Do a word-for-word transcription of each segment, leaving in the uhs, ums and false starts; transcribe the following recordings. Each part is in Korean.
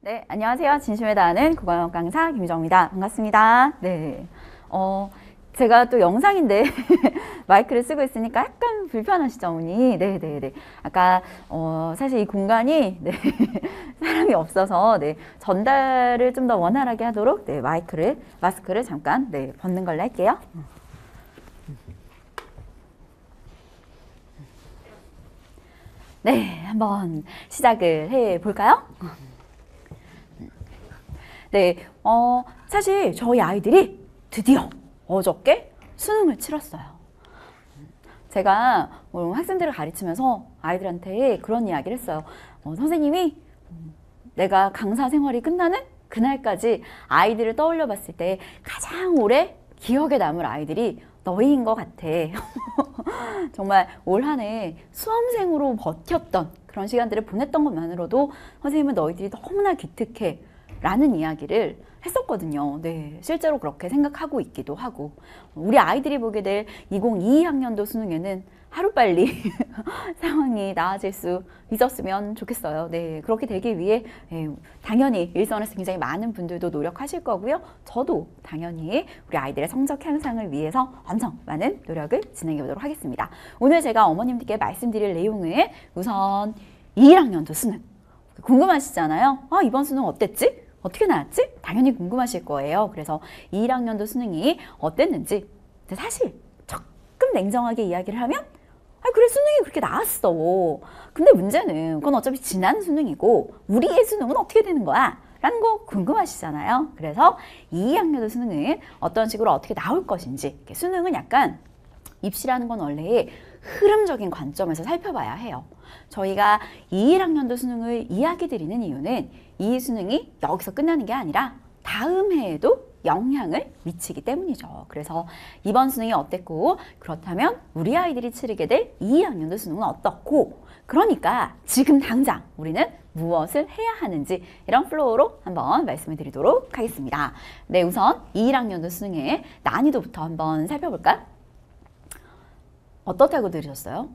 네, 안녕하세요. 진심을 다하는 국어영어 강사 김유정입니다. 반갑습니다. 네, 어, 제가 또 영상인데 마이크를 쓰고 있으니까 약간 불편하시죠, 어머니? 네, 네, 네. 아까 어, 사실 이 공간이 네, 사람이 없어서 네, 전달을 좀 더 원활하게 하도록 네, 마이크를 마스크를 잠깐 네, 벗는 걸로 할게요. 네, 한번 시작을 해 볼까요? 네, 어, 사실 저희 아이들이 드디어 어저께 수능을 치렀어요. 제가 어, 학생들을 가르치면서 아이들한테 그런 이야기를 했어요. 어, 선생님이 내가 강사 생활이 끝나는 그날까지 아이들을 떠올려 봤을 때 가장 오래 기억에 남을 아이들이 너희인 것 같아. 정말 올 한 해 수험생으로 버텼던 그런 시간들을 보냈던 것만으로도 선생님은 너희들이 너무나 기특해 라는 이야기를 했었거든요. 네, 실제로 그렇게 생각하고 있기도 하고 우리 아이들이 보게 될 이천이십이 학년도 수능에는 하루빨리 상황이 나아질 수 있었으면 좋겠어요. 네, 그렇게 되기 위해 네, 당연히 일선에서 굉장히 많은 분들도 노력하실 거고요. 저도 당연히 우리 아이들의 성적 향상을 위해서 엄청 많은 노력을 진행해 보도록 하겠습니다. 오늘 제가 어머님들께 말씀드릴 내용은 우선 이일 학년도 수능 궁금하시잖아요. 아, 이번 수능 어땠지? 어떻게 나왔지? 당연히 궁금하실 거예요. 그래서 이일 학년도 수능이 어땠는지 사실 조금 냉정하게 이야기를 하면 아, 그래 수능이 그렇게 나왔어. 근데 문제는 그건 어차피 지난 수능이고 우리의 수능은 어떻게 되는 거야? 라는 거 궁금하시잖아요. 그래서 이일 학년도 수능은 어떤 식으로 어떻게 나올 것인지 수능은 약간 입시라는 건 원래 흐름적인 관점에서 살펴봐야 해요. 저희가 이일 학년도 수능을 이야기 드리는 이유는 이 수능이 여기서 끝나는 게 아니라 다음 해에도 영향을 미치기 때문이죠. 그래서 이번 수능이 어땠고 그렇다면 우리 아이들이 치르게 될 이일 학년도 수능은 어떻고 그러니까 지금 당장 우리는 무엇을 해야 하는지 이런 플로우로 한번 말씀을 드리도록 하겠습니다. 네, 우선 이일 학년도 수능의 난이도부터 한번 살펴볼까요? 어떻다고 들으셨어요?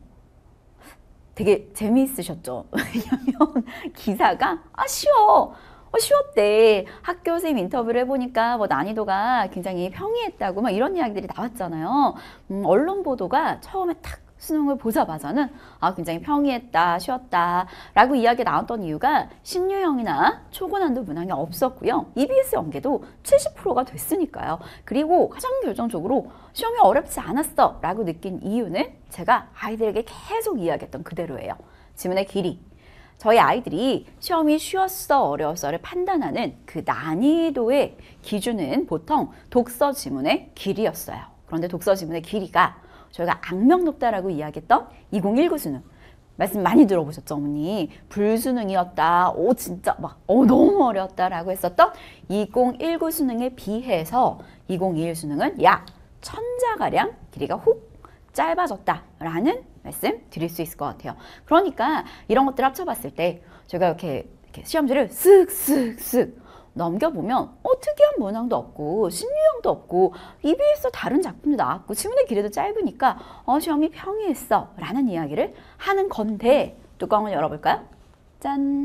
되게 재미있으셨죠? 왜냐면 기사가 아 쉬워! 어, 쉬웠대. 학교 선생님 인터뷰를 해보니까 뭐 난이도가 굉장히 평이했다고 막 이런 이야기들이 나왔잖아요. 음, 언론 보도가 처음에 탁 수능을 보자마자는 아 굉장히 평이했다, 쉬웠다 라고 이야기가 나왔던 이유가 신유형이나 초고난도 문항이 없었고요. 이비에스 연계도 칠십 퍼센트가 됐으니까요. 그리고 가장 결정적으로 시험이 어렵지 않았어 라고 느낀 이유는 제가 아이들에게 계속 이야기했던 그대로예요. 지문의 길이. 저희 아이들이 시험이 쉬웠어, 어려웠어를 판단하는 그 난이도의 기준은 보통 독서 지문의 길이였어요. 그런데 독서 지문의 길이가 저희가 악명 높다라고 이야기했던 이천십구 수능 말씀 많이 들어보셨죠, 어머니? 불수능이었다. 오 진짜 막 어, 너무 어려웠다라고 했었던 이천십구 수능에 비해서 이천이십일 수능은 약 천자가량 길이가 훅 짧아졌다라는 말씀 드릴 수 있을 것 같아요. 그러니까 이런 것들 합쳐봤을 때 제가 이렇게, 이렇게 시험지를 쓱쓱쓱 넘겨보면 어 특이한 문항도 없고 신유형도 없고 이비에스 다른 작품도 나왔고 지문의 길이도 짧으니까 어 시험이 평이했어 라는 이야기를 하는 건데 뚜껑을 열어볼까요? 짠!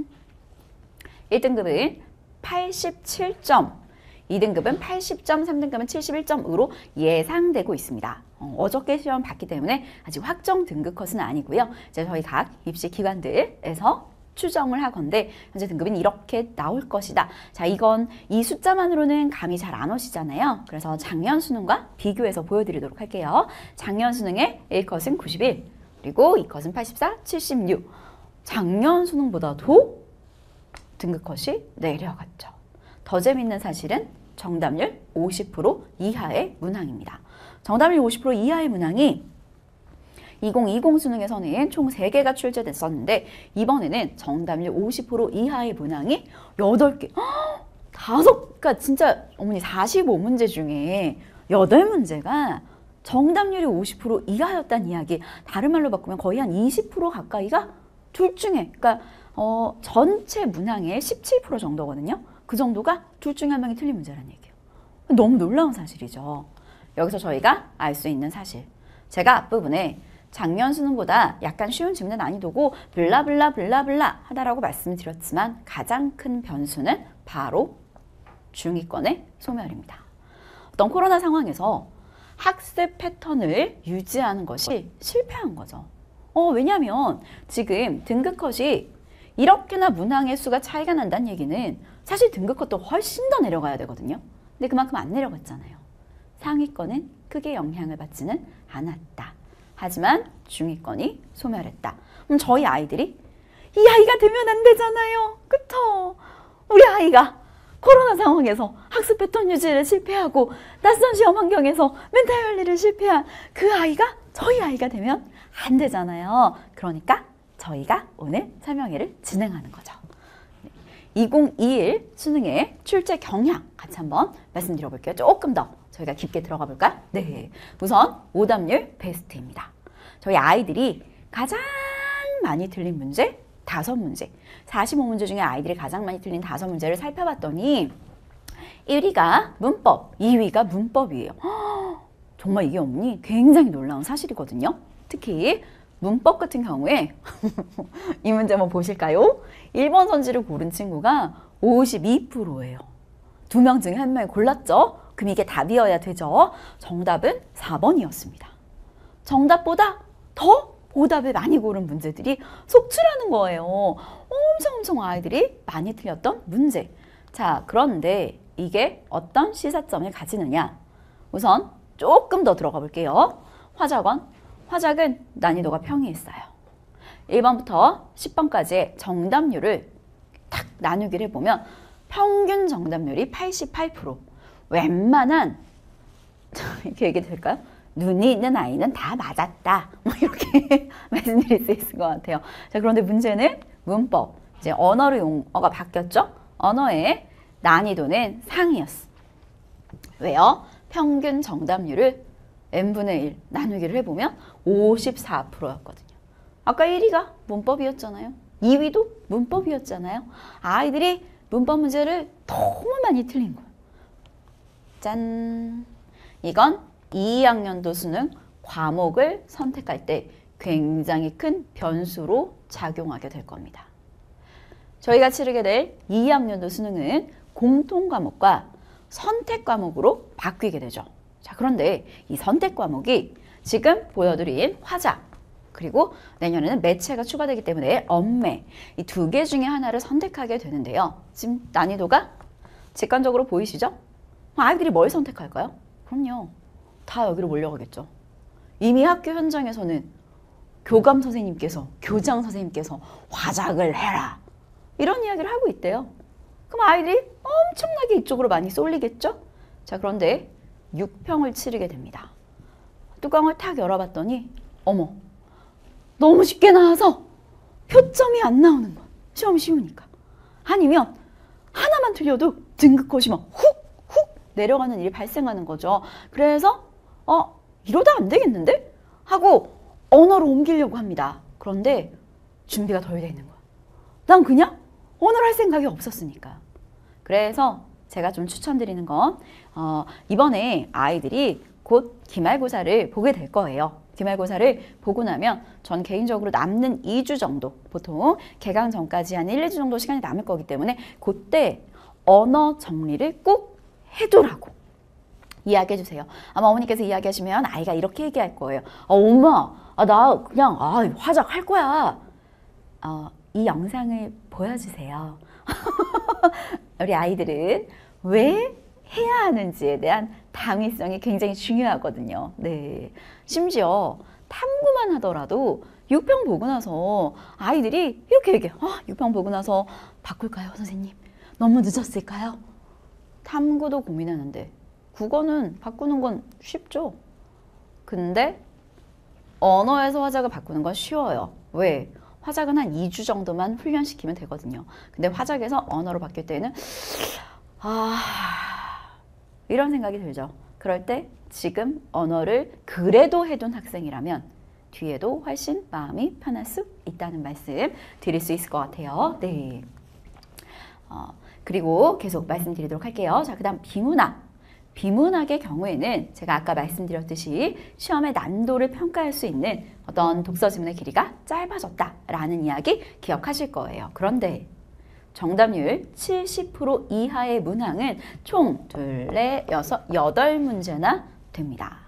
일 등급은 팔십칠 점, 이 등급은 팔십 점, 삼 등급은 칠십일 점으로 예상되고 있습니다. 어, 어저께 시험 봤기 때문에 아직 확정 등급 컷은 아니고요. 이제 저희 각 입시 기관들에서 추정을 하건대 현재 등급은 이렇게 나올 것이다. 자, 이건 이 숫자만으로는 감이 잘 안 오시잖아요. 그래서 작년 수능과 비교해서 보여드리도록 할게요. 작년 수능의 일 컷은 구십일, 그리고 이 컷은 팔십사, 칠십육. 작년 수능보다도 등급 컷이 내려갔죠. 더 재밌는 사실은 정답률 오십 퍼센트 이하의 문항입니다. 정답률 오십 퍼센트 이하의 문항이 이천이십 수능에서는 총 세 개가 출제됐었는데 이번에는 정답률 오십 퍼센트 이하의 문항이 여덟 개. 다섯, 그러니까 진짜 어머니 사십오 문제 중에 여덟 문제가 정답률이 오십 퍼센트 이하였다는 이야기. 다른 말로 바꾸면 거의 한 이십 퍼센트 가까이가 둘 중에, 그러니까 어, 전체 문항의 십칠 퍼센트 정도거든요. 그 정도가 둘 중에 한 명이 틀린 문제라는 얘기예요. 너무 놀라운 사실이죠. 여기서 저희가 알 수 있는 사실. 제가 앞부분에 작년 수능보다 약간 쉬운 질문의 난이도고 블라블라 블라블라 하다라고 말씀드렸지만 가장 큰 변수는 바로 중위권의 소멸입니다. 어떤 코로나 상황에서 학습 패턴을 유지하는 것이 실패한 거죠. 어, 왜냐하면 지금 등급 컷이 이렇게나 문항의 수가 차이가 난다는 얘기는 사실 등급 컷도 훨씬 더 내려가야 되거든요. 근데 그만큼 안 내려갔잖아요. 상위권은 크게 영향을 받지는 않았다. 하지만 중위권이 소멸했다. 그럼 저희 아이들이 이 아이가 되면 안 되잖아요. 그쵸? 우리 아이가 코로나 상황에서 학습 패턴 유지를 실패하고 낯선 시험 환경에서 멘탈 관리를 실패한 그 아이가 저희 아이가 되면 안 되잖아요. 그러니까 저희가 오늘 설명회를 진행하는 거죠. 이천이십일 수능의 출제 경향 같이 한번 말씀드려 볼게요. 조금 더 저희가 깊게 들어가 볼까요? 네. 우선 오답률 베스트입니다. 저희 아이들이 가장 많이 틀린 문제 다섯 문제. 사십오 문제 중에 아이들이 가장 많이 틀린 다섯 문제를 살펴봤더니 일 위가 문법, 이 위가 문법이에요. 허, 정말 이게 어머니 굉장히 놀라운 사실이거든요. 특히 문법 같은 경우에 이 문제 한번 보실까요? 일 번 선지를 고른 친구가 오십이 퍼센트예요. 두 명 중에 한 명이 골랐죠? 그럼 이게 답이어야 되죠? 정답은 사 번이었습니다. 정답보다 더 오답을 많이 고른 문제들이 속출하는 거예요. 엄청 엄청 아이들이 많이 틀렸던 문제. 자, 그런데 이게 어떤 시사점을 가지느냐? 우선 조금 더 들어가 볼게요. 화작원. 화작은 난이도가 평이했어요. 일 번부터 십 번까지의 정답률을 딱 나누기를 해보면 평균 정답률이 팔십팔 퍼센트. 웬만한 이렇게 얘기 될까요? 눈이 있는 아이는 다 맞았다. 뭐 이렇게 말씀드릴 수 있을 것 같아요. 자, 그런데 문제는 문법. 이제 언어로 용어가 바뀌었죠? 언어의 난이도는 상이었어. 왜요? 평균 정답률을 n분의 일 나누기를 해보면 오십사 퍼센트였거든요. 아까 일 위가 문법이었잖아요. 이 위도 문법이었잖아요. 아이들이 문법 문제를 너무 많이 틀린 거예요. 짠! 이건 이 학년도 수능 과목을 선택할 때 굉장히 큰 변수로 작용하게 될 겁니다. 저희가 치르게 될 이 학년도 수능은 공통 과목과 선택 과목으로 바뀌게 되죠. 자, 그런데 이 선택 과목이 지금 보여드린 화작 그리고 내년에는 매체가 추가되기 때문에 언매 이 두 개 중에 하나를 선택하게 되는데요. 지금 난이도가 직관적으로 보이시죠? 아이들이 뭘 선택할까요? 그럼요. 다 여기로 몰려가겠죠. 이미 학교 현장에서는 교감 선생님께서, 교장 선생님께서 화작을 해라. 이런 이야기를 하고 있대요. 그럼 아이들이 엄청나게 이쪽으로 많이 쏠리겠죠? 자, 그런데 육 평을 치르게 됩니다. 뚜껑을 탁 열어봤더니 어머, 너무 쉽게 나와서 표점이 안 나오는 거야. 시험이 쉬우니까. 아니면 하나만 틀려도 등급 컷이 막 훅, 훅 내려가는 일이 발생하는 거죠. 그래서 어, 이러다 안 되겠는데? 하고 언어로 옮기려고 합니다. 그런데 준비가 덜 돼 있는 거야. 난 그냥 언어를 할 생각이 없었으니까. 그래서 제가 좀 추천드리는 건 어, 이번에 아이들이 곧 기말고사를 보게 될 거예요. 기말고사를 보고 나면 전 개인적으로 남는 이 주 정도, 보통 개강 전까지 한 일, 이 주 정도 시간이 남을 거기 때문에 그때 언어 정리를 꼭 해두라고 이야기해 주세요. 아마 어머니께서 이야기하시면 아이가 이렇게 얘기할 거예요. 아, 엄마, 아, 나 그냥 아, 화작 할 거야. 어, 이 영상을 보여주세요. 우리 아이들은 왜 해야 하는지에 대한 당위성이 굉장히 중요하거든요. 네. 심지어 탐구만 하더라도 육 평 보고 나서 아이들이 이렇게 얘기해. 아, 육 평 보고 나서 바꿀까요, 선생님? 너무 늦었을까요? 탐구도 고민하는데 국어는 바꾸는 건 쉽죠. 근데 언어에서 화작을 바꾸는 건 쉬워요. 왜? 화작은 한 이 주 정도만 훈련시키면 되거든요. 근데 화작에서 언어로 바뀔 때는 아... 이런 생각이 들죠. 그럴 때 지금 언어를 그래도 해둔 학생이라면 뒤에도 훨씬 마음이 편할 수 있다는 말씀 드릴 수 있을 것 같아요. 네. 어, 그리고 계속 말씀드리도록 할게요. 자, 그 다음 비문학. 비문학의 경우에는 제가 아까 말씀드렸듯이 시험의 난도를 평가할 수 있는 어떤 독서 지문의 길이가 짧아졌다라는 이야기 기억하실 거예요. 그런데 정답률 칠십 퍼센트 이하의 문항은 총 둘, 넷, 여섯, 여덟 문제나 됩니다.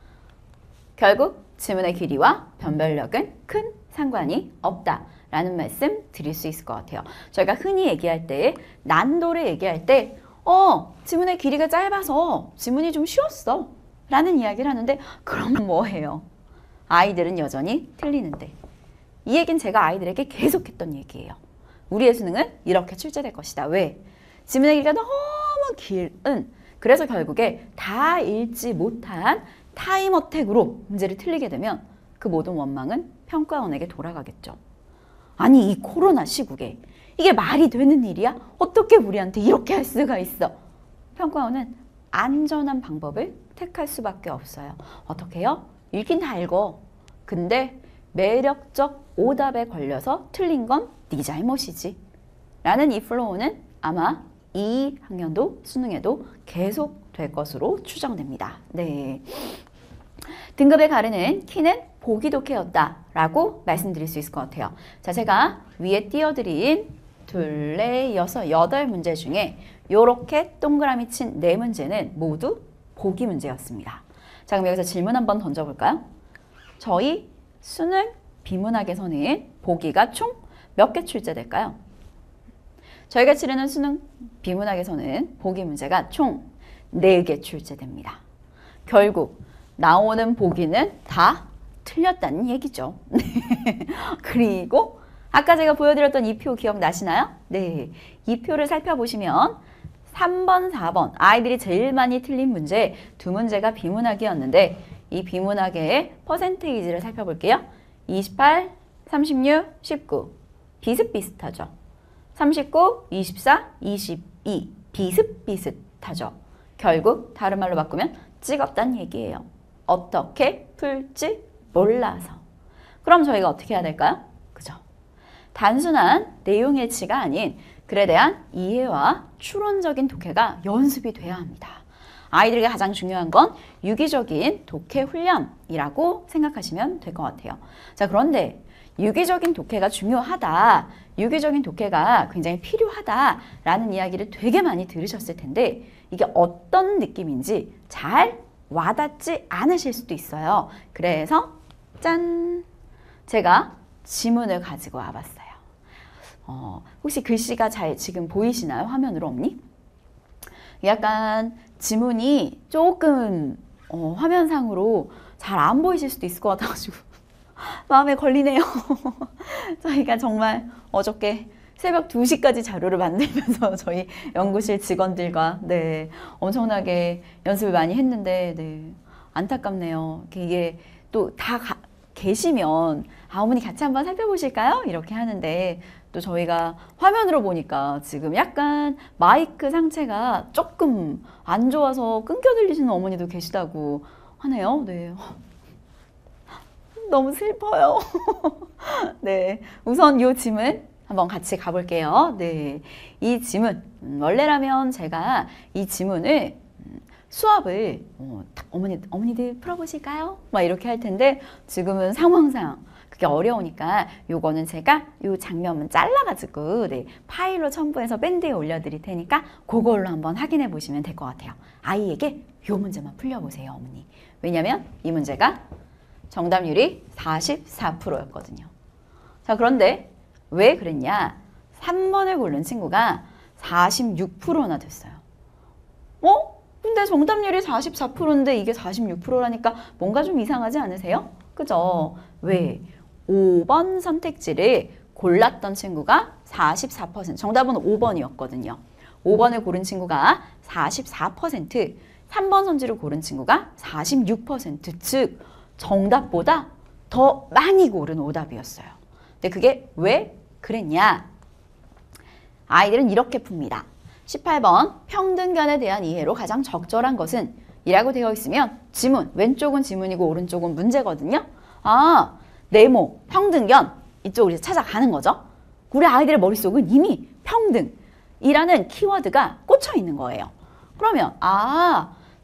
결국 지문의 길이와 변별력은 큰 상관이 없다라는 말씀 드릴 수 있을 것 같아요. 저희가 흔히 얘기할 때 난도를 얘기할 때 어, 지문의 길이가 짧아서 지문이 좀 쉬웠어 라는 이야기를 하는데 그럼 뭐해요? 아이들은 여전히 틀리는데. 이 얘기는 제가 아이들에게 계속 했던 얘기예요. 우리의 수능은 이렇게 출제될 것이다. 왜? 지문의 길이가 너무 길은 그래서 결국에 다 읽지 못한 타임 어택으로 문제를 틀리게 되면 그 모든 원망은 평가원에게 돌아가겠죠. 아니 이 코로나 시국에 이게 말이 되는 일이야? 어떻게 우리한테 이렇게 할 수가 있어? 평가원은 안전한 방법을 택할 수밖에 없어요. 어떻게 해요? 읽긴 다 읽어. 근데 매력적 오답에 걸려서 틀린 건 네 잘못이지. 라는 이 플로우는 아마 이 학년도 수능에도 계속 될 것으로 추정됩니다. 네. 등급을 가르는 키는 보기 독해였다 라고 말씀드릴 수 있을 것 같아요. 자, 제가 위에 띄워드린 둘, 넷, 여섯, 여덟 문제 중에 요렇게 동그라미 친 네 문제는 모두 보기 문제였습니다. 자, 그럼 여기서 질문 한번 던져볼까요? 저희 수능 비문학에서는 보기가 총 몇 개 출제될까요? 저희가 치르는 수능 비문학에서는 보기 문제가 총 네 개 출제됩니다. 결국 나오는 보기는 다 틀렸다는 얘기죠. 그리고 아까 제가 보여드렸던 이 표 기억나시나요? 네, 이 표를 살펴보시면 삼 번, 사 번 아이들이 제일 많이 틀린 문제 두 문제가 비문학이었는데 이 비문학의 퍼센테이지를 살펴볼게요. 이십팔, 삼십육, 십구 비슷비슷하죠. 삼십구, 이십사, 이십이 비슷비슷하죠. 결국 다른 말로 바꾸면 찍었다는 얘기예요. 어떻게 풀지 몰라서. 그럼 저희가 어떻게 해야 될까요? 그죠? 단순한 내용 일치가 아닌 글에 대한 이해와 추론적인 독해가 연습이 돼야 합니다. 아이들에게 가장 중요한 건 유기적인 독해 훈련이라고 생각하시면 될 것 같아요. 자, 그런데 유기적인 독해가 중요하다, 유기적인 독해가 굉장히 필요하다라는 이야기를 되게 많이 들으셨을 텐데 이게 어떤 느낌인지 잘 와닿지 않으실 수도 있어요. 그래서 짠! 제가 지문을 가지고 와봤어요. 어, 혹시 글씨가 잘 지금 보이시나요? 화면으로 없니? 약간 지문이 조금 어, 화면상으로 잘 안 보이실 수도 있을 것 같아가지고 마음에 걸리네요. 저희가 정말 어저께 새벽 두 시까지 자료를 만들면서 저희 연구실 직원들과 네, 엄청나게 연습을 많이 했는데 네, 안타깝네요. 이게 또 다 계시면 아, 어머니 같이 한번 살펴보실까요? 이렇게 하는데 또 저희가 화면으로 보니까 지금 약간 마이크 상태가 조금 안 좋아서 끊겨 들리시는 어머니도 계시다고 하네요. 네. 너무 슬퍼요. 네, 우선 이 지문 한번 같이 가볼게요. 네, 이 지문 음, 원래라면 제가 이 지문을 음, 수업을 어, 어머니 어머니들 풀어보실까요? 막 이렇게 할 텐데 지금은 상황상 그게 어려우니까 요거는 제가 요 장면만 잘라가지고 네, 파일로 첨부해서 밴드에 올려드릴 테니까 그걸로 한번 확인해 보시면 될 것 같아요. 아이에게 요 문제만 풀려보세요, 어머니. 왜냐면 이 문제가 정답률이 사십사 퍼센트였거든요. 자, 그런데 왜 그랬냐? 삼 번을 고른 친구가 사십육 퍼센트나 됐어요. 어? 근데 정답률이 사십사 퍼센트인데 이게 사십육 퍼센트라니까 뭔가 좀 이상하지 않으세요? 그죠? 왜? 오 번 선택지를 골랐던 친구가 사십사 퍼센트, 정답은 오 번이었거든요. 오 번을 고른 친구가 사십사 퍼센트, 삼 번 선지를 고른 친구가 사십육 퍼센트, 즉 정답보다 더 많이 고른 오답이었어요. 근데 그게 왜 그랬냐? 아이들은 이렇게 풉니다. 십팔 번 평등견에 대한 이해로 가장 적절한 것은 이라고 되어 있으면 지문, 왼쪽은 지문이고 오른쪽은 문제거든요. 아, 네모, 평등견 이쪽으로 이제 찾아가는 거죠. 우리 아이들의 머릿속은 이미 평등이라는 키워드가 꽂혀 있는 거예요. 그러면 아,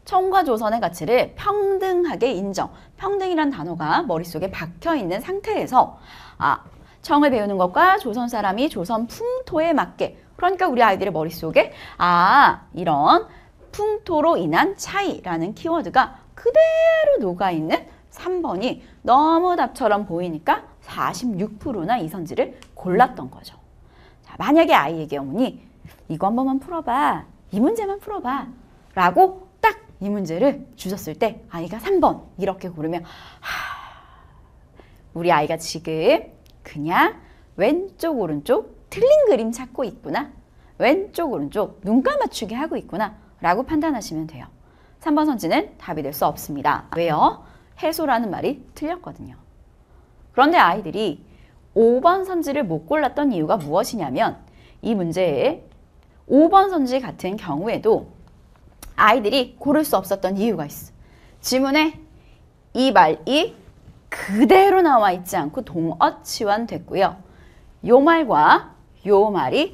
청과 조선의 가치를 평등하게 인정. 평등이란 단어가 머릿속에 박혀있는 상태에서 아, 청을 배우는 것과 조선 사람이 조선 풍토에 맞게, 그러니까 우리 아이들의 머릿속에 아, 이런 풍토로 인한 차이라는 키워드가 그대로 녹아있는 삼 번이 너무 답처럼 보이니까 사십육 퍼센트나 이선지를 골랐던 거죠. 자, 만약에 아이에게 어머니 이거 한 번만 풀어봐, 이 문제만 풀어봐 라고 딱 이 문제를 주셨을 때 아이가 삼 번 이렇게 고르면 하, 우리 아이가 지금 그냥 왼쪽 오른쪽 틀린 그림 찾고 있구나, 왼쪽 오른쪽 눈 감아주게 하고 있구나 라고 판단하시면 돼요. 삼 번 선지는 답이 될 수 없습니다. 왜요? 해소라는 말이 틀렸거든요. 그런데 아이들이 오 번 선지를 못 골랐던 이유가 무엇이냐면 이 문제에 오 번 선지 같은 경우에도 아이들이 고를 수 없었던 이유가 있어. 지문에 이 말이 그대로 나와 있지 않고 동어치환됐고요. 요 말과 요 말이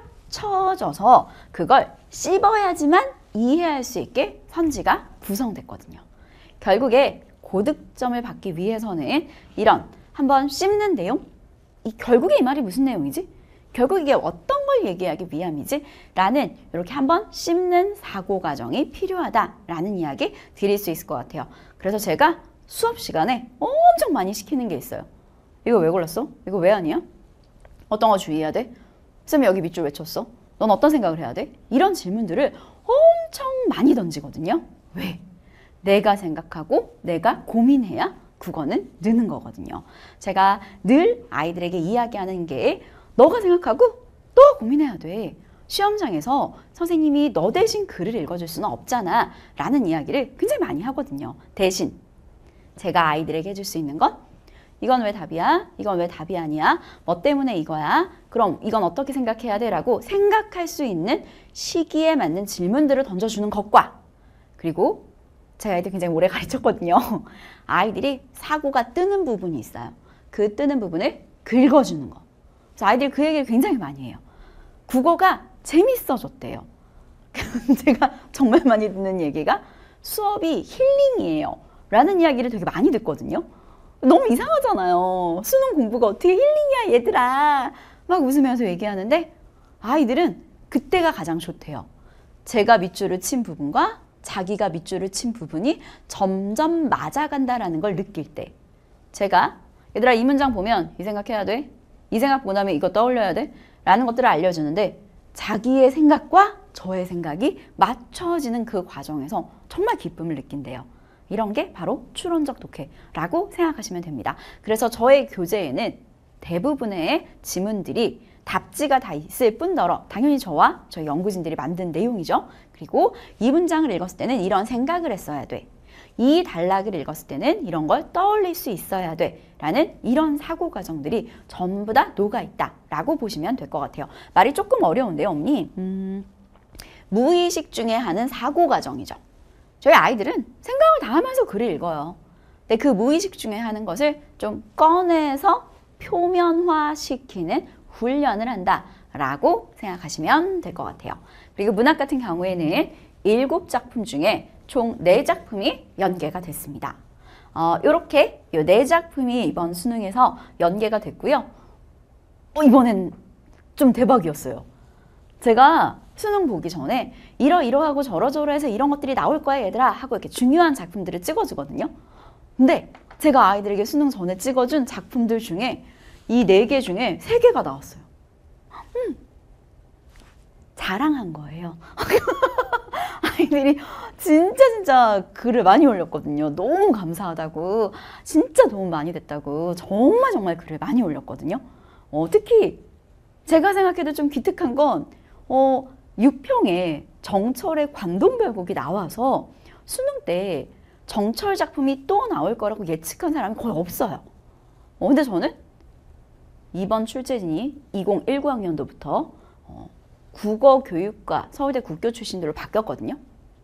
합쳐져서 그걸 씹어야지만 이해할 수 있게 선지가 구성됐거든요. 결국에 고득점을 받기 위해서는 이런 한번 씹는 내용, 이 결국에 이 말이 무슨 내용이지? 결국 이게 어떤 걸 얘기하기 위함이지? 라는 이렇게 한번 씹는 사고 과정이 필요하다라는 이야기 드릴 수 있을 것 같아요. 그래서 제가 수업 시간에 엄청 많이 시키는 게 있어요. 이거 왜 골랐어? 이거 왜 아니야? 어떤 거 주의해야 돼? 쌤이 여기 밑줄 왜 쳤어? 넌 어떤 생각을 해야 돼? 이런 질문들을 엄청 많이 던지거든요. 왜? 내가 생각하고 내가 고민해야 국어는 느는 거거든요. 제가 늘 아이들에게 이야기하는 게 너가 생각하고 너가 고민해야 돼. 시험장에서 선생님이 너 대신 글을 읽어줄 수는 없잖아 라는 이야기를 굉장히 많이 하거든요. 대신 제가 아이들에게 해줄 수 있는 건 이건 왜 답이야? 이건 왜 답이 아니야? 뭐 때문에 이거야? 그럼 이건 어떻게 생각해야 돼? 라고 생각할 수 있는 시기에 맞는 질문들을 던져주는 것과, 그리고 제가 아이들 굉장히 오래 가르쳤거든요. 아이들이 사고가 뜨는 부분이 있어요. 그 뜨는 부분을 긁어주는 거. 그래서 아이들이 그 얘기를 굉장히 많이 해요. 국어가 재밌어졌대요. 제가 정말 많이 듣는 얘기가 수업이 힐링이에요 라는 이야기를 되게 많이 듣거든요. 너무 이상하잖아요. 수능 공부가 어떻게 힐링이야 얘들아 막 웃으면서 얘기하는데 아이들은 그때가 가장 좋대요. 제가 밑줄을 친 부분과 자기가 밑줄을 친 부분이 점점 맞아간다라는 걸 느낄 때, 제가 얘들아 이 문장 보면 이 생각해야 돼, 이 생각 보면 이거 떠올려야 돼 라는 것들을 알려주는데 자기의 생각과 저의 생각이 맞춰지는 그 과정에서 정말 기쁨을 느낀대요. 이런 게 바로 추론적 독해라고 생각하시면 됩니다. 그래서 저의 교재에는 대부분의 지문들이 답지가 다 있을 뿐더러 당연히 저와 저희 연구진들이 만든 내용이죠. 그리고 이 문장을 읽었을 때는 이런 생각을 했어야 돼. 이 단락을 읽었을 때는 이런 걸 떠올릴 수 있어야 돼. 라는 이런 사고 과정들이 전부 다 녹아있다 라고 보시면 될 것 같아요. 말이 조금 어려운데요, 언니. 음, 무의식 중에 하는 사고 과정이죠. 저희 아이들은 생각을 다 하면서 글을 읽어요. 근데 그 무의식 중에 하는 것을 좀 꺼내서 표면화시키는 훈련을 한다 라고 생각하시면 될 것 같아요. 그리고 문학 같은 경우에는 일곱 작품 중에 총 네 작품이 연계가 됐습니다. 어, 이렇게 이 네 작품이 이번 수능에서 연계가 됐고요. 어, 이번엔 좀 대박이었어요. 제가 수능 보기 전에 이러이러하고 저러저러해서 이런 것들이 나올 거야 얘들아 하고 이렇게 중요한 작품들을 찍어주거든요. 근데 제가 아이들에게 수능 전에 찍어준 작품들 중에 이 네 개 중에 세 개가 나왔어요. 음, 자랑한 거예요. 아이들이 진짜 진짜 글을 많이 올렸거든요. 너무 감사하다고, 진짜 도움 많이 됐다고 정말 정말 글을 많이 올렸거든요. 어, 특히 제가 생각해도 좀 기특한 건 어, 육 평에 정철의 광동별곡이 나와서 수능 때 정철 작품이 또 나올 거라고 예측한 사람이 거의 없어요. 어, 근데 저는 이번 출제진이 이천십구 학년도부터 어, 국어교육과 서울대 국교 출신들로 바뀌었거든요.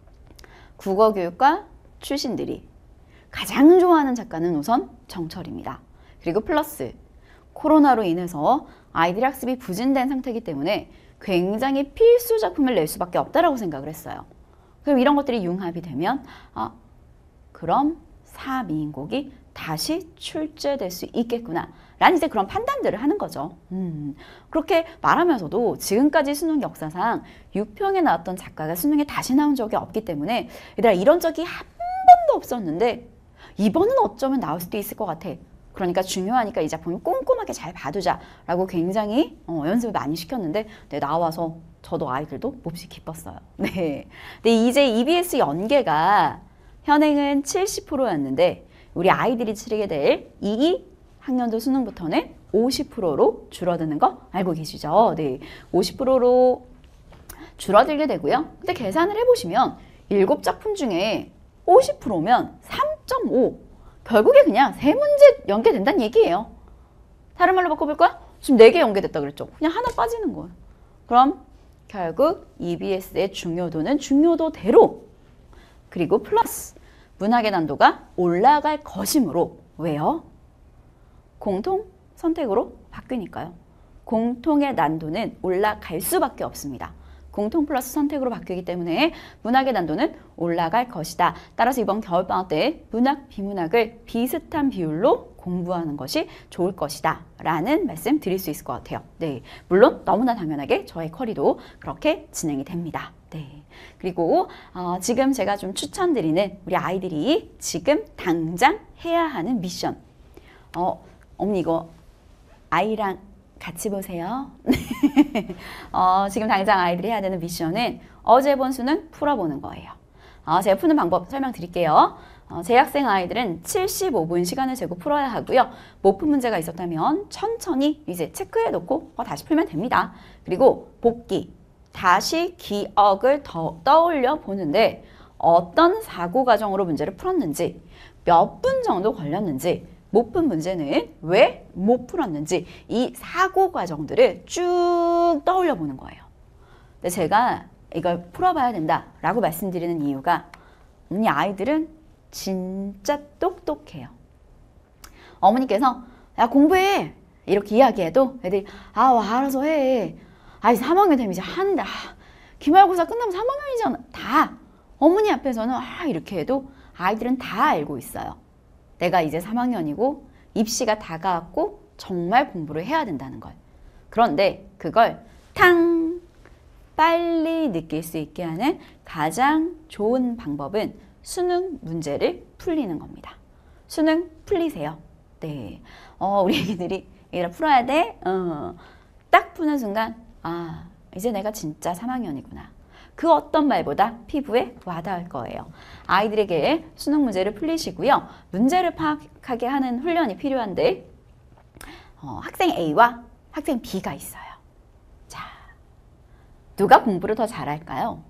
국어교육과 출신들이 가장 좋아하는 작가는 우선 정철입니다. 그리고 플러스 코로나로 인해서 아이들의 학습이 부진된 상태이기 때문에 굉장히 필수 작품을 낼 수밖에 없다라고 생각을 했어요. 그럼 이런 것들이 융합이 되면 아, 그럼 사미인곡이 다시 출제될 수 있겠구나 라는 이제 그런 판단들을 하는 거죠. 음, 그렇게 말하면서도 지금까지 수능 역사상 육 평에 나왔던 작가가 수능에 다시 나온 적이 없기 때문에 얘들아 이런 적이 한 번도 없었는데 이번은 어쩌면 나올 수도 있을 것 같아. 그러니까 중요하니까 이 작품을 꼼꼼하게 잘 봐두자 라고 굉장히 어, 연습을 많이 시켰는데 네, 나와서 저도 아이들도 몹시 기뻤어요. 네. 근데 이제 이비에스 연계가 현행은 칠십 퍼센트였는데 우리 아이들이 치르게 될 이십이 학년도 수능부터는 오십 퍼센트로 줄어드는 거 알고 계시죠? 네. 오십 퍼센트로 줄어들게 되고요. 근데 계산을 해보시면 일곱 작품 중에 오십 퍼센트면 삼 점 오. 결국에 그냥 세 문제 연계된다는 얘기예요. 다른 말로 바꿔볼까요? 지금 네 개 연계됐다 그랬죠? 그냥 하나 빠지는 거예요. 그럼 결국 이비에스의 중요도는 중요도대로 그리고 플러스 문학의 난도가 올라갈 것이므로 왜요? 공통 선택으로 바뀌니까요. 공통의 난도는 올라갈 수밖에 없습니다. 공통 플러스 선택으로 바뀌기 때문에 문학의 난도는 올라갈 것이다. 따라서 이번 겨울방학 때 문학, 비문학을 비슷한 비율로 공부하는 것이 좋을 것이다 라는 말씀 드릴 수 있을 것 같아요. 네, 물론 너무나 당연하게 저의 쿼리도 그렇게 진행이 됩니다. 네, 그리고 어, 지금 제가 좀 추천드리는 우리 아이들이 지금 당장 해야 하는 미션. 어, 어머니 이거 아이랑 같이 보세요. 어, 지금 당장 아이들이 해야 되는 미션은 어제 본 수능 풀어보는 거예요. 어, 제가 푸는 방법 설명드릴게요. 어, 재학생 아이들은 칠십오 분 시간을 재고 풀어야 하고요. 못 푼 문제가 있었다면 천천히 이제 체크해 놓고 어, 다시 풀면 됩니다. 그리고 복기, 다시 기억을 더 떠올려 보는데 어떤 사고 과정으로 문제를 풀었는지, 몇 분 정도 걸렸는지, 못 푼 문제는 왜 못 풀었는지 이 사고 과정들을 쭉 떠올려 보는 거예요. 근데 제가 이걸 풀어봐야 된다라고 말씀드리는 이유가 어머니 아이들은 진짜 똑똑해요. 어머니께서 야 공부해 이렇게 이야기해도 애들이 아 알아서 해. 아이 삼 학년 되면 이제 한다. 기말고사 끝나면 삼 학년이잖아. 다 어머니 앞에서는 아 이렇게 해도 아이들은 다 알고 있어요. 내가 이제 삼 학년이고 입시가 다가왔고 정말 공부를 해야 된다는 걸. 그런데 그걸 탕 빨리 느낄 수 있게 하는 가장 좋은 방법은 수능 문제를 풀리는 겁니다. 수능 풀리세요. 네, 어, 우리 애기들이 얘들아 풀어야 돼. 어, 딱 푸는 순간 아 이제 내가 진짜 삼 학년이구나. 그 어떤 말보다 피부에 와닿을 거예요. 아이들에게 수능 문제를 풀리시고요. 문제를 파악하게 하는 훈련이 필요한데 어, 학생 A와 학생 B가 있어요. 자, 누가 공부를 더 잘할까요?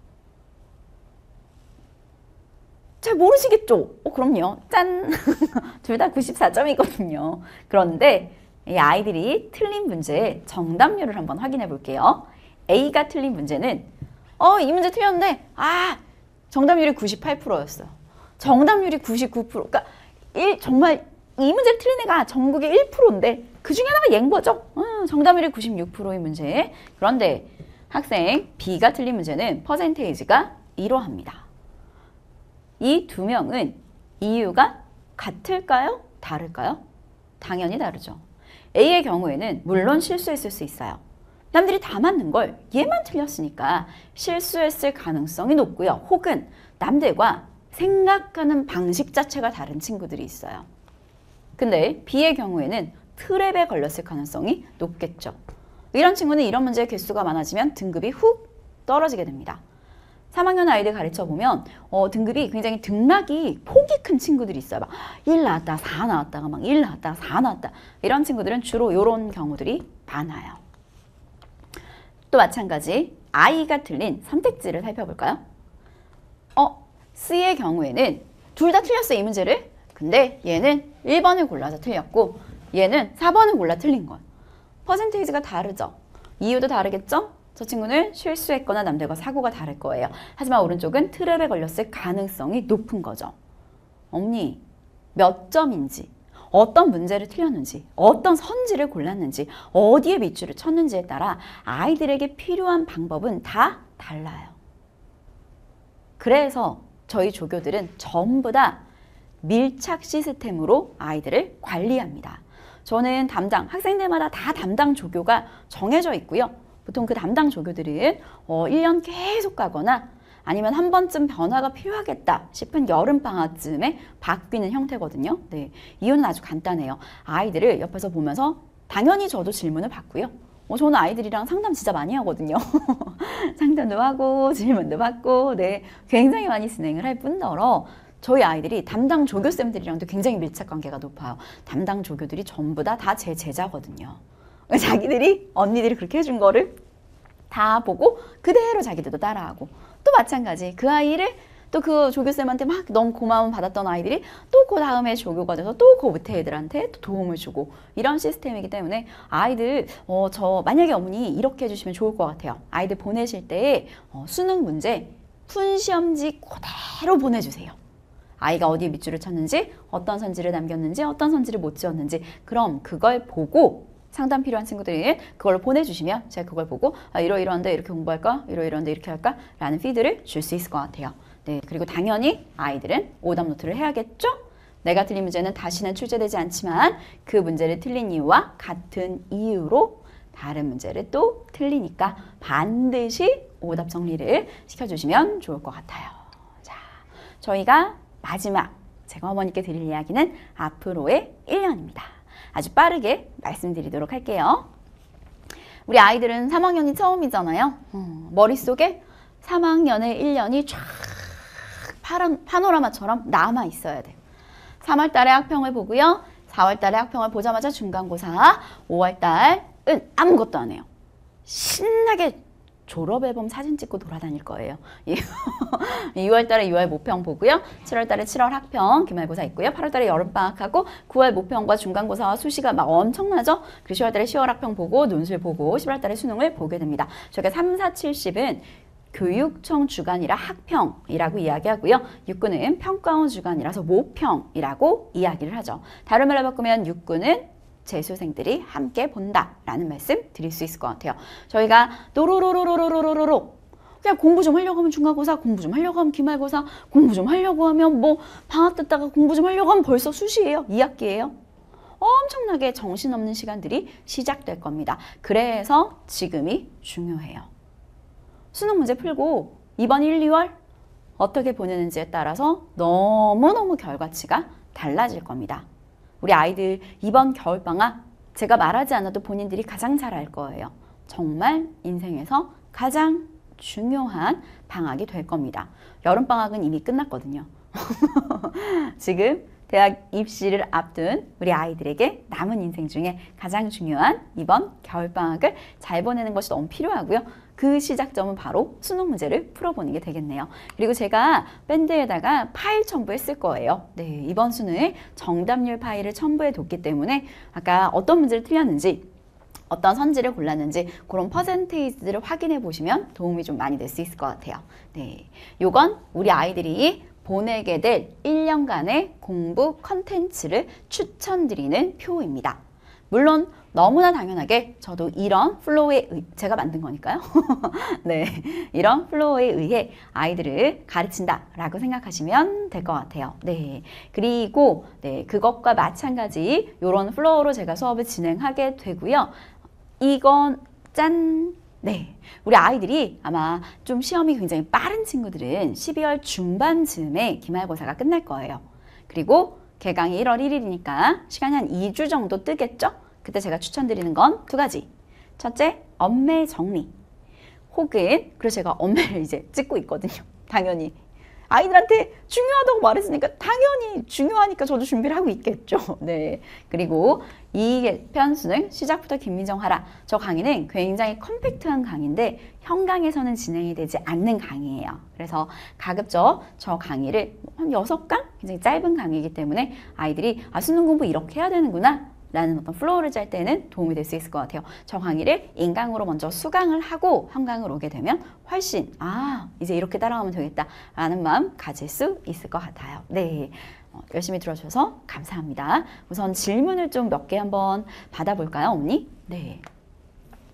잘 모르시겠죠? 어, 그럼요. 짠! 둘 다 구십사 점이거든요. 그런데 이 아이들이 틀린 문제의 정답률을 한번 확인해 볼게요. A가 틀린 문제는 어, 이 문제 틀렸는데 아, 정답률이 구십팔 퍼센트였어요. 정답률이 구십구 퍼센트. 그러니까 일, 정말 이 문제를 틀린 애가 전국에 일 퍼센트인데 그 중에 하나가 얘인 거죠. 어, 정답률이 구십육 퍼센트의 문제. 그런데 학생 B가 틀린 문제는 퍼센테이지가 이러합니다. 이 두 명은 이유가 같을까요? 다를까요? 당연히 다르죠. A의 경우에는 물론 실수했을 수 있어요. 남들이 다 맞는 걸 얘만 틀렸으니까 실수했을 가능성이 높고요. 혹은 남들과 생각하는 방식 자체가 다른 친구들이 있어요. 근데 B의 경우에는 트랩에 걸렸을 가능성이 높겠죠. 이런 친구는 이런 문제의 개수가 많아지면 등급이 훅 떨어지게 됩니다. 삼 학년 아이들 가르쳐보면 어, 등급이 굉장히 등락이 폭이 큰 친구들이 있어요. 막 일 나왔다, 사 나왔다가 막 일 나왔다, 사 나왔다. 이런 친구들은 주로 이런 경우들이 많아요. 또 마찬가지 I가 틀린 선택지를 살펴볼까요? 어, C의 경우에는 둘 다 틀렸어요, 이 문제를. 근데 얘는 일 번을 골라서 틀렸고 얘는 사 번을 골라 틀린 건. 퍼센테이지가 다르죠? 이유도 다르겠죠? 저 친구는 실수했거나 남들과 사고가 다를 거예요. 하지만 오른쪽은 트랩에 걸렸을 가능성이 높은 거죠. 어머니, 몇 점인지, 어떤 문제를 틀렸는지, 어떤 선지를 골랐는지, 어디에 밑줄을 쳤는지에 따라 아이들에게 필요한 방법은 다 달라요. 그래서 저희 조교들은 전부 다 밀착 시스템으로 아이들을 관리합니다. 저는 담당, 학생들마다 다 담당 조교가 정해져 있고요. 보통 그 담당 조교들은 어, 일 년 계속 가거나 아니면 한 번쯤 변화가 필요하겠다 싶은 여름방학쯤에 바뀌는 형태거든요. 네, 이유는 아주 간단해요. 아이들을 옆에서 보면서 당연히 저도 질문을 받고요. 어, 저는 아이들이랑 상담 진짜 많이 하거든요. 상담도 하고 질문도 받고 네, 굉장히 많이 진행을 할 뿐더러 저희 아이들이 담당 조교쌤들이랑도 굉장히 밀착 관계가 높아요. 담당 조교들이 전부 다 다 제 제자거든요. 자기들이 언니들이 그렇게 해준 거를 다 보고 그대로 자기들도 따라하고 또 마찬가지 그 아이를 또 그 조교쌤한테 막 너무 고마움 받았던 아이들이 또 그 다음에 조교가 돼서 또 그 밑에 애들한테 또 도움을 주고 이런 시스템이기 때문에 아이들 어, 저 만약에 어머니 이렇게 해주시면 좋을 것 같아요. 아이들 보내실 때 어, 수능 문제 푼 시험지 그대로 보내주세요. 아이가 어디에 밑줄을 쳤는지 어떤 선지를 남겼는지 어떤 선지를 못 지었는지 그럼 그걸 보고 상담 필요한 친구들이 그걸 보내주시면 제가 그걸 보고 아, 이러이러한데 이렇게 공부할까? 이러이러한데 이렇게 할까? 라는 피드를 줄 수 있을 것 같아요. 네, 그리고 당연히 아이들은 오답 노트를 해야겠죠? 내가 틀린 문제는 다시는 출제되지 않지만 그 문제를 틀린 이유와 같은 이유로 다른 문제를 또 틀리니까 반드시 오답 정리를 시켜주시면 좋을 것 같아요. 자, 저희가 마지막 제가 어머니께 드릴 이야기는 앞으로의 일 년입니다. 아주 빠르게 말씀드리도록 할게요. 우리 아이들은 삼 학년이 처음이잖아요. 어, 머릿속에 삼 학년의 일 년이 쫙 파란, 파노라마처럼 남아 있어야 돼요. 삼월 달에 학평을 보고요. 사월 달에 학평을 보자마자 중간고사, 오월 달은 아무것도 안 해요. 신나게 졸업앨범 사진 찍고 돌아다닐 거예요. 유월 달에 유월 모평 보고요. 칠월 달에 칠월 학평, 기말고사 있고요. 팔월 달에 여름방학하고 구월 모평과 중간고사와 수시가 막 엄청나죠? 그리고 시월 달에 시월 학평 보고 논술 보고 십월 달에 수능을 보게 됩니다. 저희가 삼, 사, 칠십은 교육청 주간이라 학평이라고 이야기하고요. 육군은 평가원 주간이라서 모평이라고 이야기를 하죠. 다른 말로 바꾸면 육군은 재수생들이 함께 본다라는 말씀 드릴 수 있을 것 같아요. 저희가 노로로로로로로로로 그냥 공부 좀 하려고 하면 중간고사, 공부 좀 하려고 하면 기말고사, 공부 좀 하려고 하면 뭐 방학 됐다가 공부 좀 하려고 하면 벌써 수시예요. 이 학기예요. 엄청나게 정신없는 시간들이 시작될 겁니다. 그래서 지금이 중요해요. 수능 문제 풀고 이번 일, 이월 어떻게 보내는지에 따라서 너무너무 결과치가 달라질 겁니다. 우리 아이들 이번 겨울방학 제가 말하지 않아도 본인들이 가장 잘 알 거예요. 정말 인생에서 가장 중요한 방학이 될 겁니다. 여름방학은 이미 끝났거든요. 지금 대학 입시를 앞둔 우리 아이들에게 남은 인생 중에 가장 중요한 이번 겨울방학을 잘 보내는 것이 너무 필요하고요. 그 시작점은 바로 수능 문제를 풀어보는 게 되겠네요. 그리고 제가 밴드에다가 파일 첨부했을 거예요. 네, 이번 수능 정답률 파일을 첨부해 뒀기 때문에 아까 어떤 문제를 틀렸는지 어떤 선지를 골랐는지 그런 퍼센테이지를 확인해 보시면 도움이 좀 많이 될 수 있을 것 같아요. 네, 요건 우리 아이들이 보내게 될 일 년간의 공부 컨텐츠를 추천드리는 표입니다. 물론 너무나 당연하게 저도 이런 플로우에 의, 제가 만든 거니까요. 네, 이런 플로우에 의해 아이들을 가르친다라고 생각하시면 될 것 같아요. 네, 그리고 네, 그것과 마찬가지 이런 플로우로 제가 수업을 진행하게 되고요. 이건 짠! 네, 우리 아이들이 아마 좀 시험이 굉장히 빠른 친구들은 십이월 중반쯤에 기말고사가 끝날 거예요. 그리고 개강이 일월 일일이니까 시간이 한 이 주 정도 뜨겠죠? 그때 제가 추천드리는 건 두 가지. 첫째, 엄매 정리. 혹은, 그래서 제가 엄매를 이제 찍고 있거든요. 당연히. 아이들한테 중요하다고 말했으니까 당연히 중요하니까 저도 준비를 하고 있겠죠. 네. 그리고 이 편수능 시작부터 김민정 하라. 저 강의는 굉장히 컴팩트한 강의인데 현강에서는 진행이 되지 않는 강의예요. 그래서 가급적 저 강의를 한 여섯 강? 굉장히 짧은 강의이기 때문에 아이들이 아, 수능 공부 이렇게 해야 되는구나 라는 어떤 플로우를 짤 때는 도움이 될 수 있을 것 같아요. 저 강의를 인강으로 먼저 수강을 하고 현강을 오게 되면 훨씬 아 이제 이렇게 따라가면 되겠다 라는 마음 가질 수 있을 것 같아요. 네, 어, 열심히 들어주셔서 감사합니다. 우선 질문을 좀 몇 개 한번 받아볼까요, 언니? 네.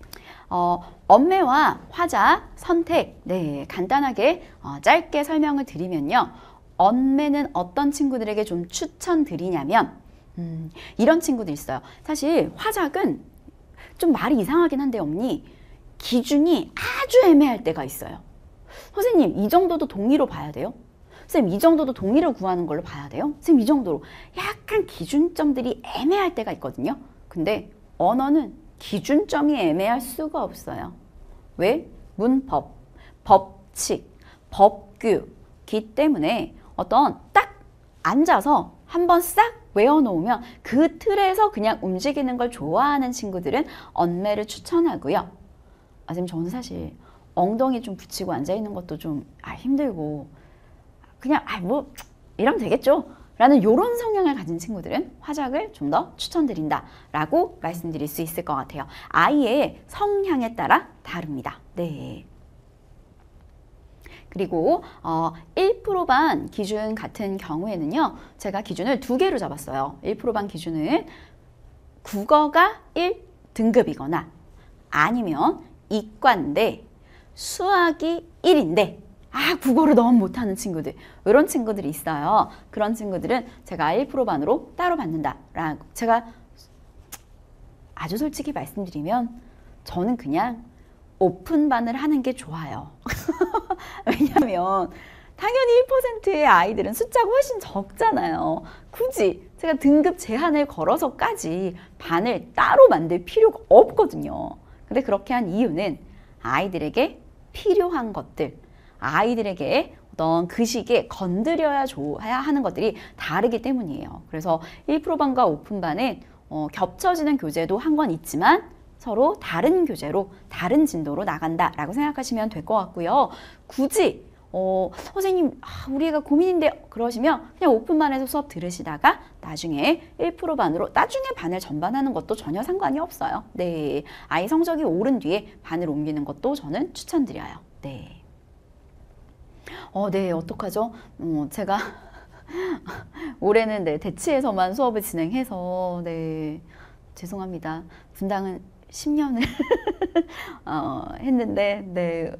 어, 언매와 화자 선택, 네, 간단하게 어, 짧게 설명을 드리면요. 언매는 어떤 친구들에게 좀 추천드리냐면 음, 이런 친구들 있어요. 사실 화작은 좀 말이 이상하긴 한데 언니 기준이 아주 애매할 때가 있어요. 선생님 이 정도도 동의로 봐야 돼요? 선생님 이 정도도 동의를 구하는 걸로 봐야 돼요? 선생님 이 정도로 약간 기준점들이 애매할 때가 있거든요. 근데 언어는 기준점이 애매할 수가 없어요. 왜? 문법, 법칙, 법규기 때문에 어떤 딱 앉아서 한번 싹 외워놓으면 그 틀에서 그냥 움직이는 걸 좋아하는 친구들은 언매를 추천하고요. 아, 선생님 저는 사실 엉덩이 좀 붙이고 앉아있는 것도 좀 아, 힘들고 그냥 아, 뭐 이러면 되겠죠 라는 요런 성향을 가진 친구들은 화작을 좀 더 추천드린다 라고 말씀드릴 수 있을 것 같아요. 아이의 성향에 따라 다릅니다. 네. 그리고 어, 일 퍼센트 반 기준 같은 경우에는요. 제가 기준을 두 개로 잡았어요. 일 퍼센트 반 기준은 국어가 일 등급이거나 아니면 이과인데 수학이 일인데 아 국어를 너무 못하는 친구들 이런 친구들이 있어요. 그런 친구들은 제가 일 퍼센트 반으로 따로 받는다 라고 제가 아주 솔직히 말씀드리면 저는 그냥 오픈반을 하는 게 좋아요. 왜냐하면 당연히 일 퍼센트의 아이들은 숫자가 훨씬 적잖아요. 굳이 제가 등급 제한을 걸어서까지 반을 따로 만들 필요가 없거든요. 근데 그렇게 한 이유는 아이들에게 필요한 것들, 아이들에게 어떤 그 시기에 건드려야 줘야 하는 것들이 다르기 때문이에요. 그래서 일 퍼센트 반과 오픈반은 어, 겹쳐지는 교재도 한 건 있지만 서로 다른 교재로 다른 진도로 나간다라고 생각하시면 될 것 같고요. 굳이 어, 선생님 아, 우리가 고민인데 그러시면 그냥 오픈반에서 수업 들으시다가 나중에 일 퍼센트 반으로 나중에 반을 전반하는 것도 전혀 상관이 없어요. 네, 아이 성적이 오른 뒤에 반을 옮기는 것도 저는 추천드려요. 네. 어, 네, 어떡하죠? 어, 제가 올해는 네, 대치에서만 수업을 진행해서 네, 죄송합니다. 분당은 십 년을 어, 했는데 네.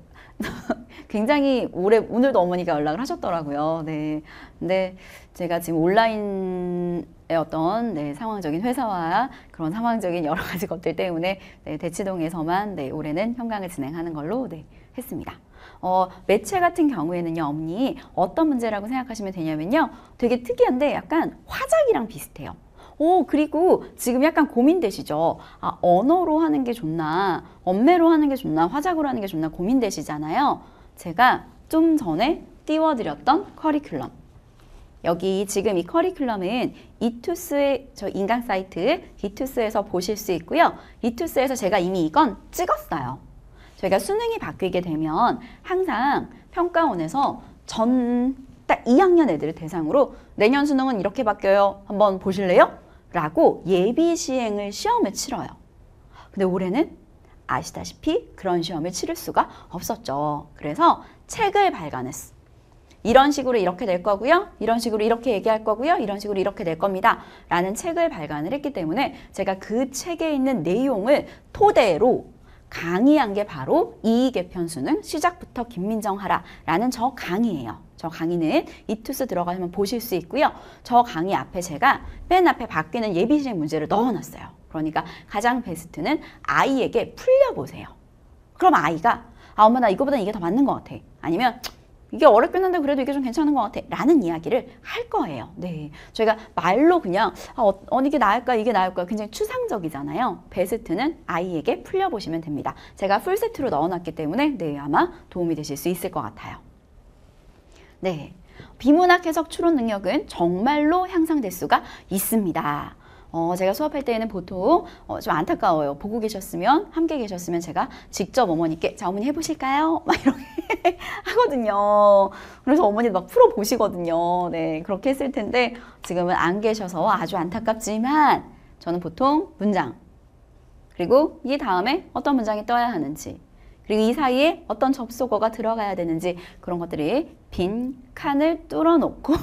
굉장히 올해 오늘도 어머니가 연락을 하셨더라고요. 네. 근데 제가 지금 온라인의 어떤 네, 상황적인 회사와 그런 상황적인 여러 가지 것들 때문에 네, 대치동에서만 네, 올해는 현강을 진행하는 걸로 네, 했습니다. 어, 매체 같은 경우에는요, 어머니 어떤 문제라고 생각하시면 되냐면요, 되게 특이한데 약간 화작이랑 비슷해요. 오, 그리고 지금 약간 고민되시죠? 아, 언어로 하는 게 좋나, 언매로 하는 게 좋나, 화작으로 하는 게 좋나 고민되시잖아요. 제가 좀 전에 띄워드렸던 커리큘럼. 여기 지금 이 커리큘럼은 이투스의 저 인강 사이트 이투스에서 보실 수 있고요. 이투스에서 제가 이미 이건 찍었어요. 저희가 수능이 바뀌게 되면 항상 평가원에서 전 딱 이 학년 애들을 대상으로 내년 수능은 이렇게 바뀌어요. 한번 보실래요? 라고 예비 시행을 시험을 치러요. 근데 올해는 아시다시피 그런 시험을 치를 수가 없었죠. 그래서 책을 발간했어. 이런 식으로 이렇게 될 거고요. 이런 식으로 이렇게 얘기할 거고요. 이런 식으로 이렇게 될 겁니다. 라는 책을 발간을 했기 때문에 제가 그 책에 있는 내용을 토대로 강의한 게 바로 이의개편 수능 시작부터 김민정 하라 라는 저 강의예요. 저 강의는 이투스 들어가시면 보실 수 있고요. 저 강의 앞에 제가 맨 앞에 바뀌는 예비시행 문제를 넣어놨어요. 그러니까 가장 베스트는 아이에게 풀려보세요. 그럼 아이가 아 엄마 나 이거보다 이게 더 맞는 것 같아. 아니면 이게 어렵긴 한데 그래도 이게 좀 괜찮은 것 같아. 라는 이야기를 할 거예요. 네, 저희가 말로 그냥 아, 어, 어느 게 나을까 이게 나을까 굉장히 추상적이잖아요. 베스트는 아이에게 풀려보시면 됩니다. 제가 풀세트로 넣어놨기 때문에 네, 아마 도움이 되실 수 있을 것 같아요. 네, 비문학 해석 추론 능력은 정말로 향상될 수가 있습니다. 어, 제가 수업할 때에는 보통 어, 좀 안타까워요. 보고 계셨으면, 함께 계셨으면 제가 직접 어머니께 자 어머니 해보실까요? 막 이렇게 하거든요. 그래서 어머니도 막 풀어보시거든요. 네, 그렇게 했을 텐데 지금은 안 계셔서 아주 안타깝지만 저는 보통 문장, 그리고 이 다음에 어떤 문장이 떠야 하는지, 그리고 이 사이에 어떤 접속어가 들어가야 되는지 그런 것들이 빈 칸을 뚫어놓고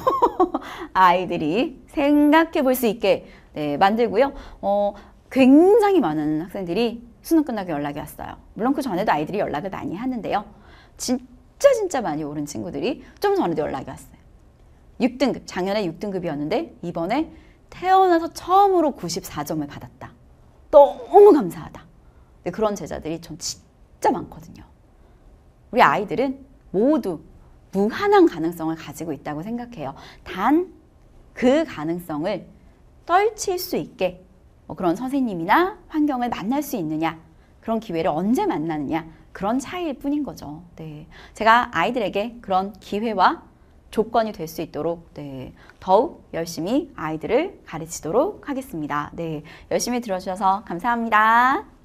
아이들이 생각해 볼 수 있게 네, 만들고요. 어, 굉장히 많은 학생들이 수능 끝나고 연락이 왔어요. 물론 그 전에도 아이들이 연락을 많이 하는데요. 진짜 진짜 많이 오른 친구들이 좀 전에도 연락이 왔어요. 육 등급, 작년에 육 등급이었는데 이번에 태어나서 처음으로 구십사 점을 받았다. 너무 감사하다. 근데 그런 제자들이 전 진짜 많거든요. 우리 아이들은 모두 무한한 가능성을 가지고 있다고 생각해요. 단 그 가능성을 떨칠 수 있게 뭐 그런 선생님이나 환경을 만날 수 있느냐, 그런 기회를 언제 만나느냐, 그런 차이일 뿐인 거죠. 네, 제가 아이들에게 그런 기회와 조건이 될 수 있도록 네, 더욱 열심히 아이들을 가르치도록 하겠습니다. 네, 열심히 들어주셔서 감사합니다.